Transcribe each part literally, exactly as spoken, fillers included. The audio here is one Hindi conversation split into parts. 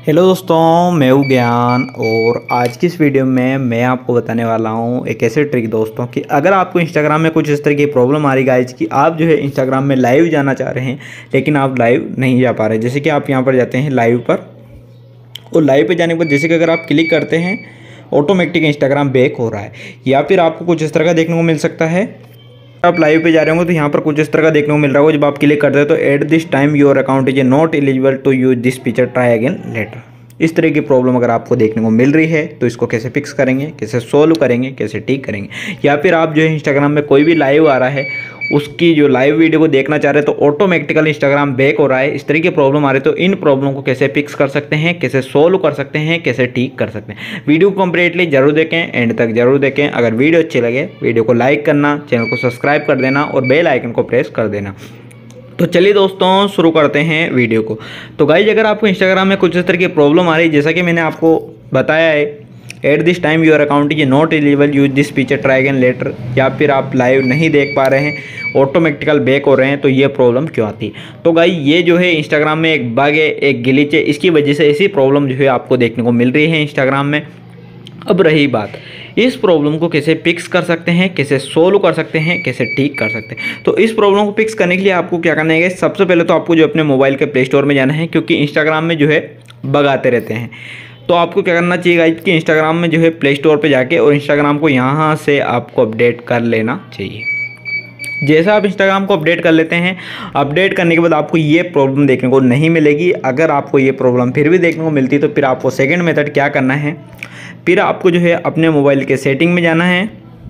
हेलो दोस्तों, मैं हूँ ज्ञान और आज की इस वीडियो में मैं आपको बताने वाला हूँ एक ऐसे ट्रिक दोस्तों कि अगर आपको इंस्टाग्राम में कुछ इस तरह की प्रॉब्लम आ रही गाइज कि आप जो है इंस्टाग्राम में लाइव जाना चाह रहे हैं लेकिन आप लाइव नहीं जा पा रहे। जैसे कि आप यहाँ पर जाते हैं लाइव पर और लाइव पे जाने के बाद जैसे कि अगर आप क्लिक करते हैं ऑटोमेटिक इंस्टाग्राम बैक हो रहा है या फिर आपको कुछ इस तरह का देखने को मिल सकता है। आप लाइव पे जा रहे होंगे तो यहाँ पर कुछ इस तरह का देखने को मिल रहा होगा। जब आप क्लिक करते हैं तो at this time your account is not eligible to use this feature, try again later. इस तरह की प्रॉब्लम अगर आपको देखने को मिल रही है तो इसको कैसे फिक्स करेंगे, कैसे सोल्व करेंगे, कैसे ठीक करेंगे। या फिर आप जो है इंस्टाग्राम में कोई भी लाइव आ रहा है उसकी जो लाइव वीडियो को देखना चाह रहे हैं तो ऑटोमेटिकली इंस्टाग्राम बैक हो रहा है, इस तरह की प्रॉब्लम आ रही है तो इन प्रॉब्लम को कैसे फिक्स कर सकते हैं, कैसे सोल्व कर सकते हैं, कैसे ठीक कर सकते हैं। वीडियो को कंप्लीटली जरूर देखें, एंड तक जरूर देखें। अगर वीडियो अच्छी लगे वीडियो को लाइक करना, चैनल को सब्सक्राइब कर देना और बेल आइकन को प्रेस कर देना। तो चलिए दोस्तों शुरू करते हैं वीडियो को। तो गाइज अगर आपको इंस्टाग्राम में कुछ इस तरह की प्रॉब्लम आ रही है जैसा कि मैंने आपको बताया है at this time your account is not eligible use this feature, try again later, या फिर आप लाइव नहीं देख पा रहे हैं, ऑटोमेटिकल बैक हो रहे हैं, तो ये प्रॉब्लम क्यों आती है। तो गाइज ये जो है इंस्टाग्राम में एक बग है, एक ग्लिच है, इसकी वजह से ऐसी प्रॉब्लम जो है आपको देखने को मिल रही है इंस्टाग्राम में। अब रही बात इस प्रॉब्लम को कैसे फिक्स कर सकते हैं, कैसे सोल्व कर सकते हैं, कैसे ठीक कर सकते हैं। तो इस प्रॉब्लम को फिक्स करने के लिए आपको क्या करना है, सबसे पहले तो आपको जो अपने मोबाइल के प्ले स्टोर में जाना है, क्योंकि इंस्टाग्राम में जो है बग आते रहते हैं। तो आपको क्या करना चाहिए गाइस कि इंस्टाग्राम में जो है प्ले स्टोर पर जाके और इंस्टाग्राम को यहाँ से आपको अपडेट कर लेना चाहिए। जैसा आप इंस्टाग्राम को अपडेट कर लेते हैं, अपडेट करने के बाद आपको ये प्रॉब्लम देखने को नहीं मिलेगी। अगर आपको ये प्रॉब्लम फिर भी देखने को मिलती है तो फिर आपको सेकंड मेथड क्या करना है, फिर आपको जो है अपने मोबाइल के सेटिंग में जाना है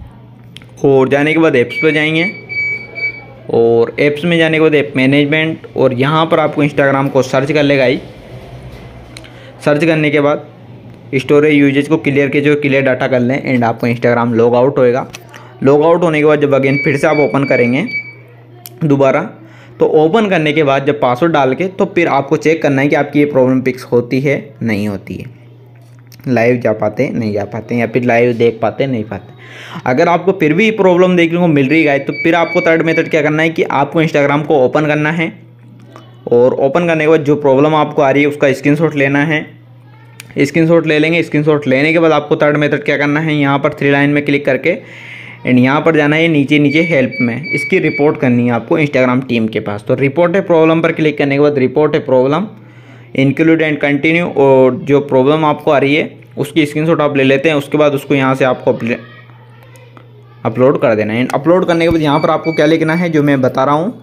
और जाने के बाद ऐप्स पर जाएंगे और ऐप्स में जाने के बाद ऐप मैनेजमेंट और यहाँ पर आपको इंस्टाग्राम को सर्च कर लेगा ही। सर्च करने के बाद स्टोरेज यूजेज को क्लियर के जो क्लियर डाटा कर लें एंड आपको इंस्टाग्राम लॉग आउट होएगा। लॉग आउट होने के बाद जब अगेन फिर से आप ओपन करेंगे दोबारा, तो ओपन करने के बाद जब पासवर्ड डाल के तो फिर आपको चेक करना है कि आपकी ये प्रॉब्लम फिक्स होती है नहीं होती है, लाइव जा पाते नहीं जा पाते या फिर लाइव देख पाते नहीं पाते। अगर आपको फिर भी प्रॉब्लम देखने को मिल रही है तो फिर आपको थर्ड मेथड क्या करना है कि आपको इंस्टाग्राम को ओपन करना है और ओपन करने के बाद जो प्रॉब्लम आपको आ रही है उसका स्क्रीनशॉट लेना है। स्क्रीनशॉट ले लेंगे। स्क्रीनशॉट लेने के बाद आपको थर्ड मेथड क्या करना है, यहाँ पर थ्री लाइन में क्लिक करके एंड यहाँ पर जाना है नीचे नीचे हेल्प में, इसकी रिपोर्ट करनी है आपको इंस्टाग्राम टीम के पास। तो रिपोर्ट है प्रॉब्लम पर क्लिक करने के बाद रिपोर्ट है प्रॉब्लम, इंक्लूड एंड कंटिन्यू, और जो प्रॉब्लम आपको आ रही है उसकी स्क्रीनशॉट आप ले लेते हैं। उसके बाद उसको यहाँ से आपको अपलोड कर देना है। अपलोड करने के बाद यहाँ पर आपको क्या लिखना है जो मैं बता रहा हूँ।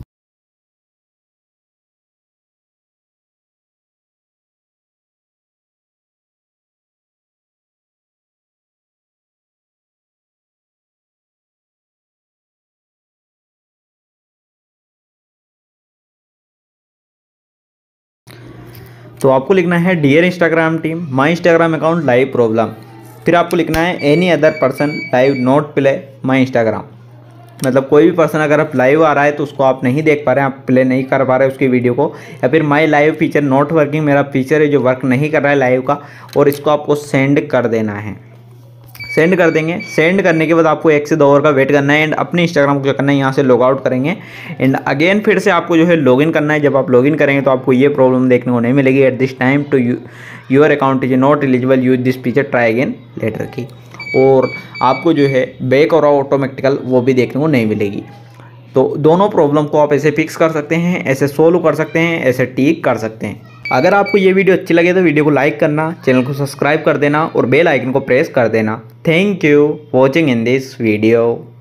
तो आपको लिखना है dear Instagram team, my Instagram account live problem. फिर आपको लिखना है any other person live not play my Instagram. मतलब कोई भी पर्सन अगर आप लाइव आ रहा है तो उसको आप नहीं देख पा रहे हैं, आप प्ले नहीं कर पा रहे उसकी वीडियो को, या फिर my live feature not working, मेरा फीचर है जो वर्क नहीं कर रहा है लाइव का, और इसको आपको सेंड कर देना है। सेंड कर देंगे। सेंड करने के बाद आपको एक से दो आवर का वेट करना है एंड अपने इंस्टाग्राम को क्या करना है, यहाँ से लॉग आउट करेंगे एंड अगेन फिर से आपको जो है लॉगिन करना है। जब आप लॉगिन करेंगे तो आपको ये प्रॉब्लम देखने को नहीं मिलेगी, at this time to you your account is not eligible use this feature, try again later की, और आपको जो है बैक और ऑटोमेटिकल वो भी देखने को नहीं मिलेगी। तो दोनों प्रॉब्लम को आप ऐसे फिक्स कर सकते हैं, ऐसे सोल्व कर सकते हैं, ऐसे ठीक कर सकते हैं। अगर आपको ये वीडियो अच्छी लगे तो वीडियो को लाइक करना, चैनल को सब्सक्राइब कर देना और बेल आइकन को प्रेस कर देना। Thank you watching in this video.